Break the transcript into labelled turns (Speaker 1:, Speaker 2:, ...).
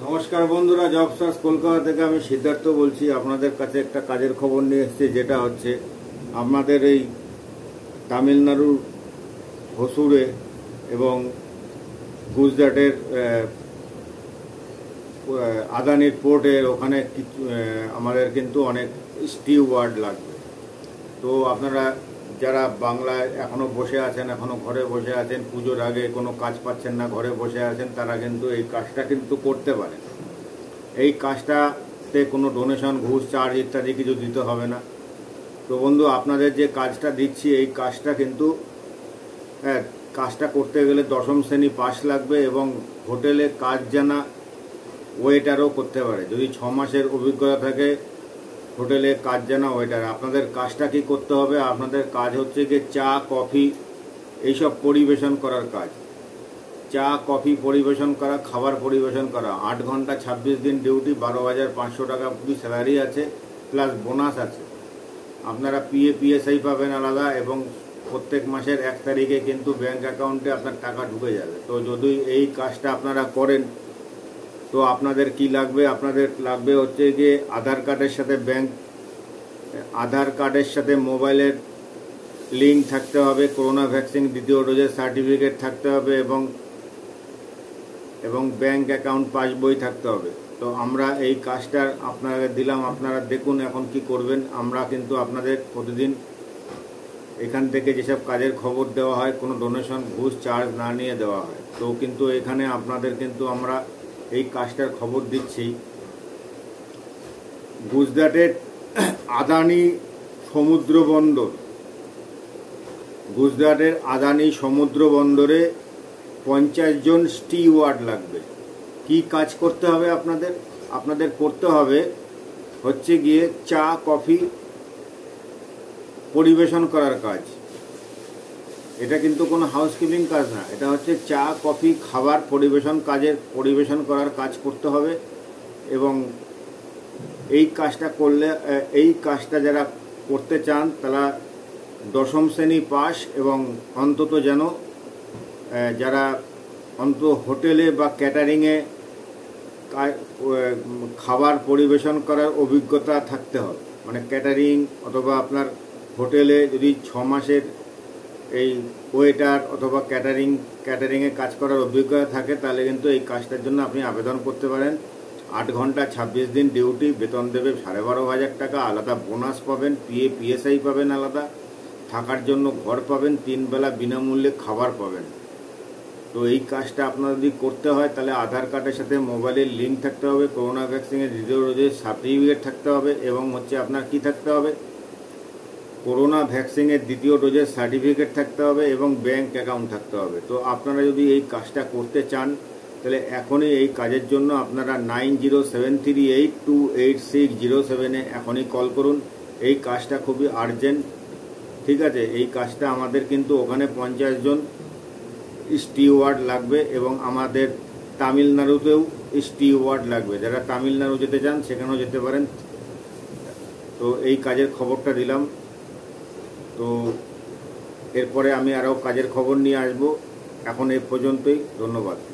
Speaker 1: নমস্কার বন্ধুরা, job search Kolkata থেকে আমি সিদ্ধার্থ বলছি। আপনাদের কাছে একটা কাজের খবর নিয়ে এসেছি, যেটা হচ্ছে আপনাদের এই তামিলনাড়ুর হোসুরে এবং গুজরাটের আদানির পোর্টের ওখানে আমাদের কিন্তু অনেক স্টিওয়ার্ড লাগবে। তো আপনারা যারা বাংলায় এখনও বসে আছেন, এখনও ঘরে বসে আছেন, পুজোর আগে কোনো কাজ পাচ্ছেন না, ঘরে বসে আছেন, তারা কিন্তু এই কাজটা কিন্তু করতে পারেন। এই কাজটাতে কোনো ডোনেশন, ঘুষ, চার্জ ইত্যাদি কিছু দিতে হবে না। তো বন্ধু, আপনাদের যে কাজটা দিচ্ছি, এই কাজটা কিন্তু কাজটা করতে গেলে 10ম শ্রেণী পাস লাগবে এবং হোটেলে কাজ জানা ওয়েটারও করতে পারে। যদি 6 মাসের অভিজ্ঞতা থাকে হোটেলে কাজ জানা ওয়েটার। আপনাদের কাজটা কি করতে হবে? আপনাদের কাজ হচ্ছে যে চা, কফি এইসব পরিবেশন করার কাজ। চা, কফি পরিবেশন করা, খাবার পরিবেশন করা। 8 ঘন্টা 26 দিন ডিউটি, 12,500 টাকা পুরো স্যালারি আছে, প্লাস বোনাস আছে। আপনারা পিএসআই পাবেন আলাদা, এবং প্রত্যেক মাসের 1 তারিখে কিন্তু ব্যাংক অ্যাকাউন্টে আপনার টাকা ঢুকে যাবে। তো যদি এই কাজটা আপনারা করেন, তো আপনাদের কি লাগবে? আপনাদের লাগবে হচ্ছে যে আধার কার্ডের সাথে মোবাইলের লিঙ্ক থাকতে হবে, করোনা ভ্যাকসিন দ্বিতীয় ডোজের সার্টিফিকেট থাকতে হবে, এবং ব্যাংক অ্যাকাউন্ট পাসবই থাকতে হবে। তো আমরা এই কাজটা আপনাদের দিলাম, আপনারা দেখুন এখন কি করবেন। আমরা কিন্তু আপনাদের প্রতিদিন এখান থেকে যেসব কাজের খবর দেওয়া হয়, কোনো ডোনেশন, ঘুষ, চার্জ না নিয়ে দেওয়া হয়। তো কিন্তু এখানে আপনাদের কিন্তু আমরা এই কাজটার খবর দিচ্ছি। গুজরাটের আদানি সমুদ্র বন্দর, গুজরাটের আদানি সমুদ্র বন্দরে 50 জন স্টিওয়ার্ড লাগবে। কি কাজ করতে হবে আপনাদের করতে হবে হচ্ছে গিয়ে চা, কফি পরিবেশন করার কাজ। এটা কিন্তু কোনো হাউসকিপিং কাজ না, এটা হচ্ছে চা, কফি, খাবার পরিবেশন করার কাজ করতে হবে। এবং এই কাজটা যারা করতে চান তারা 10ম শ্রেণী পাস, এবং অন্তত যেন যারা হোটেলে বা ক্যাটারিংয়ে খাবার পরিবেশন করার অভিজ্ঞতা থাকতে হবে। মানে ক্যাটারিং অথবা আপনার হোটেলে যদি 6 মাসের এই ওয়েটার অথবা ক্যাটারিংয়ে কাজ করার অভিজ্ঞতা থাকে, তাহলে কিন্তু এই কাজটার জন্য আপনি আবেদন করতে পারেন। 8 ঘন্টা 26 দিন ডিউটি, বেতন দেবে 12,500 টাকা, আলাদা বোনাস পাবেন, পিএসআই পাবেন আলাদা, থাকার জন্য ঘর পাবেন, 3 বেলা বিনামূল্যে খাবার পাবেন। তো এই কাজটা আপনার যদি করতে হয়, তাহলে আধার কার্ডের সাথে মোবাইলের লিঙ্ক থাকতে হবে, করোনা ভ্যাকসিনের দ্বিতীয় ডোজের সার্টিফিকেট থাকতে হবে, এবং হচ্ছে আপনার কি থাকতে হবে, করোনা ভ্যাকসিনের দ্বিতীয় ডোজের সার্টিফিকেট থাকতে হবে, এবং ব্যাংক অ্যাকাউন্ট থাকতে হবে। তো আপনারা যদি এই কাজটা করতে চান, তাহলে এখনই এই কাজের জন্য আপনারা 9073828607 এখনই কল করুন। এই কাজটা খুবই আর্জেন্ট, ঠিক আছে? এই কাজটা আমাদের কিন্তু ওখানে 50 জন স্টিওয়ার্ড লাগবে, এবং আমাদের তামিলনাড়ুতেও স্টিওয়ার্ড লাগবে। যারা তামিলনাড়ু যেতে চান সেখানেও যেতে পারেন। তো এই কাজের খবরটা দিলাম। তো এরপরে আমি আরও কাজের খবর নিয়ে আসবো। এখন এ পর্যন্তই, ধন্যবাদ।